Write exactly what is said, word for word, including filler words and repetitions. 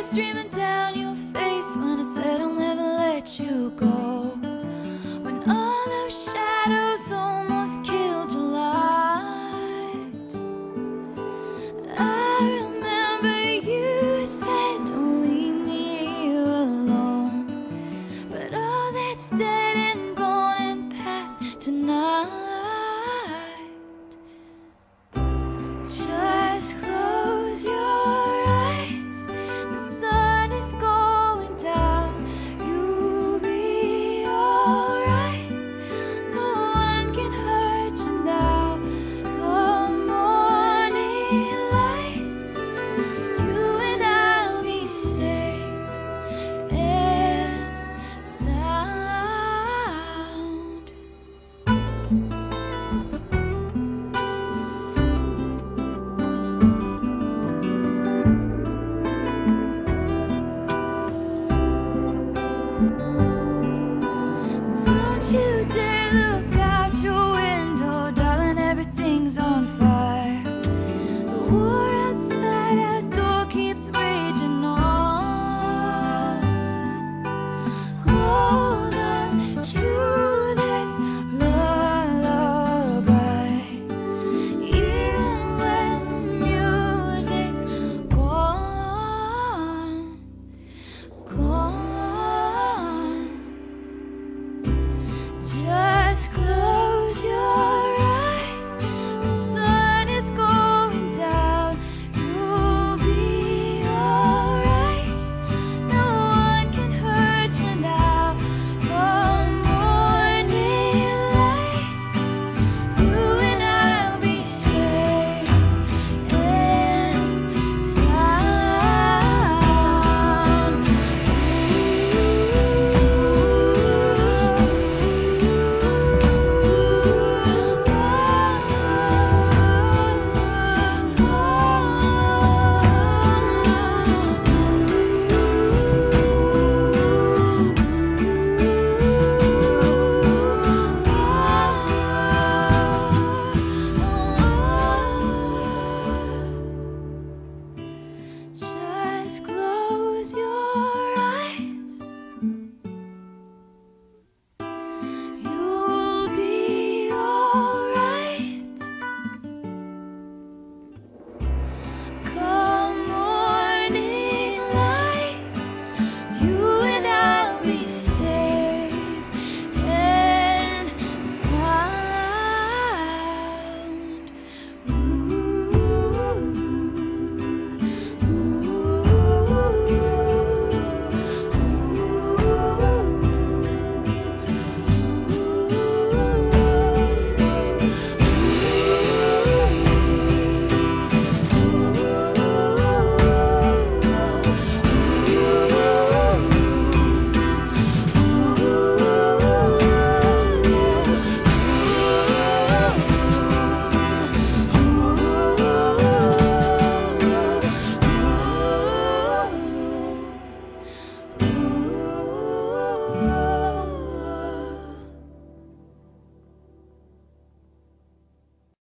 streaming down your face when I said I'll never let you go. When all those shadows almost killed your light, I remember you said don't leave me here alone. But all that's dead and gone and past tonight. Just close your eyes, the sun is going down. You'll be alright, no one can hurt you now. Come morning light, you and I'll be safe and sound. Don't you dare look out your window, darling, everything's on fire. The